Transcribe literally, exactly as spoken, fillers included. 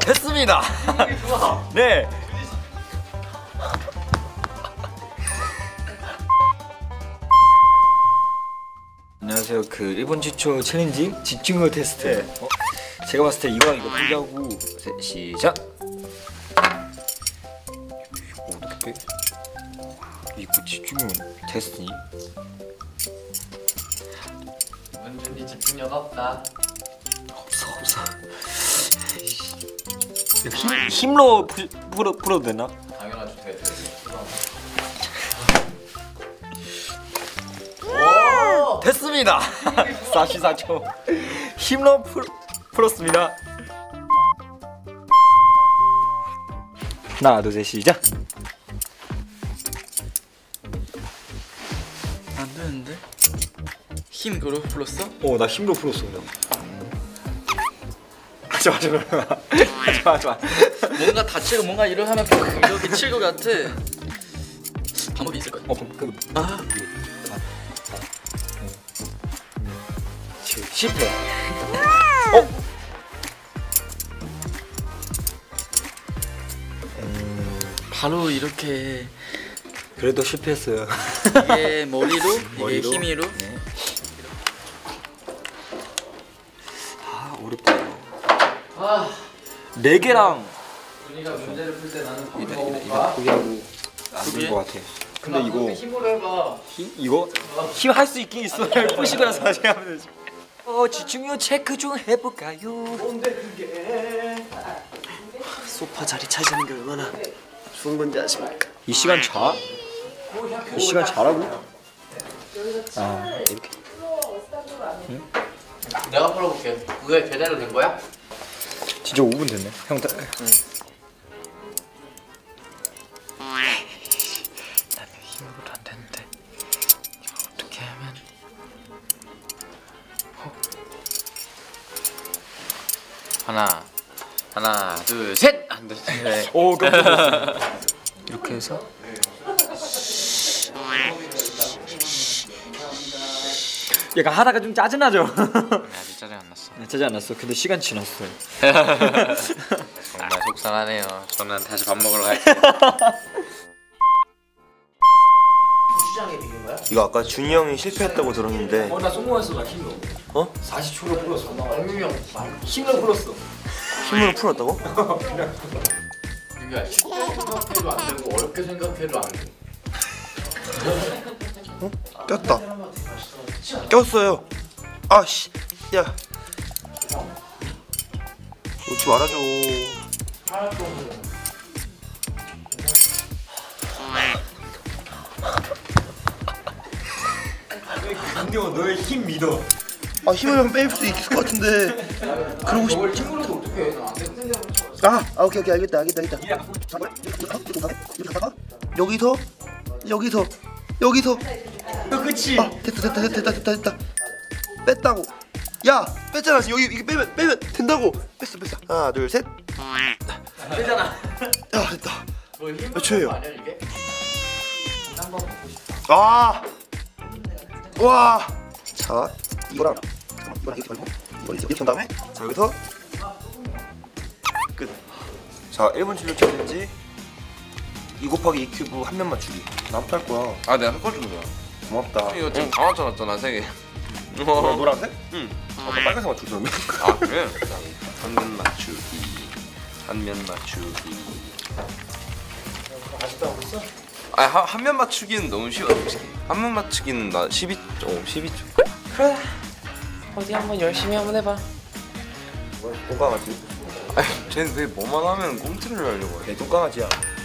됐습니다. 네. 안녕하세요. 그 일본 최초 챌린지 집중력 테스트. 네. 어? 제가 봤을 때 이거 이거 포기하고 시작. 어떻게? 이거 집중력 테스트니? 은준이 집중력 없다. 없어 없어. 힘 힘로 푸, 풀어 풀어도 되나? 당연하죠. 돼, 돼. 됐습니다. 사십사 초. 힘로 풀 풀었습니다. 하나 둘 셋 시작. 안 되는데? 힘 그로 풀었어? 어, 나 힘로 풀었어 그냥. 하지 마, 하지 마, 하지 마, 하지 마. 뭔가 다치고 뭔가 이러 하면 이렇게 칠 것 같아. 방법이 있을 거야. 어, 그, 아, 실패. 어? 바로 이렇게 그래도 실패했어요. 이게 머리로, 이게 머리로? 힘으로. 네. 아, 어렵다. 아, 네 개랑 준이가 문제를 풀 때 나는 밥 이다 이다 먹어볼까? 이다 포기하고 포기해? 안될것 같아. 근데 이거 힘으로 해봐. 힘 이거 힘 할 수 있긴 있어. 푸시고 나서 다시 하면 되지. 어, 집중력 체크 좀 해볼까요? 뭔데 그게? 소파 자리 차지하는 게 얼마나 좋은 건지 아십니까? 이 시간 자? 이 시간 자라고? 아, 이렇게. 내가 풀어볼게. 그게 제대로 된 거야? 진짜 오 분 됐네. 형 따. 나는 힘으로도 안 되는데 어떻게 하면? 어. 하나, 하나, 둘, 셋. 안 돼. 네. 오, 깜짝이야. 이렇게 해서. 약간 하다가 좀 짜증나죠? 아직 짜증 안 났어. 짜증 안 났어. 근데 시간 지났어. 정말 속상하네요. 저는 다시 밥 먹으러 갈게요. 고추장에 비빈 거야? 이거 아까 준이 형이 실패했다고 들었는데 어, 나 성공했어. 나 힘으로. 어? 사십 초로 풀었어. 영민이 형 힘으로 풀었어. 힘으로 풀었다고? 이게 쉽게 생각해도 안 되고 어렵게 생각해도 안 돼. 어? 꼈다 꼈어요. 아씨 야 오지 말아줘. 강경원 너의 힘 믿어. 아 힘을 뺄 수 있을 것 같은데 그러고 싶... 저걸 힘으로도 어떻게 해? 안 돼. 아, 아 오케이 오케이 알겠다 알겠다 알겠다. 여기서 여기서 여기서 너 그치? 아 됐다 됐다 됐다 됐다 됐다 뺐다고. 야 뺐잖아 지금 여기 이게 빼면 빼면 된다고. 뺐어 뺐어. 하나 둘 셋. 되잖아. 야 됐다. 뭐 힘으로 몇 초예요? 아니야 이게? 한번 보고 싶다. 아, 와. 자, 이거랑 잠깐만, 이거랑 이렇게 말고 이거 이렇게 한 다음에 자 여기서 끝. 자, 일 분 진료 챌린지 이 곱하기 이 큐브 한 면 맞추기. 나 못할 거야. 아 내가 섞어준 거야. 고맙다. 이거 지금 다 맞춰놨잖아 세 개. 어, 노란색? 응. 아, 나 빨간색 맞추던데. 아 그래? 한면 맞추기. 한면 맞추기. 아한 면 맞추기는 너무 쉬워 솔직히. 한 면 맞추기는 나 십이 점 십이 점. 그래. 어디 한번 열심히 한번 해봐. 똥강아지. 아니 쟤는 왜 뭐만 하면 꼼트를 하려고 해. 내 똥강아지야.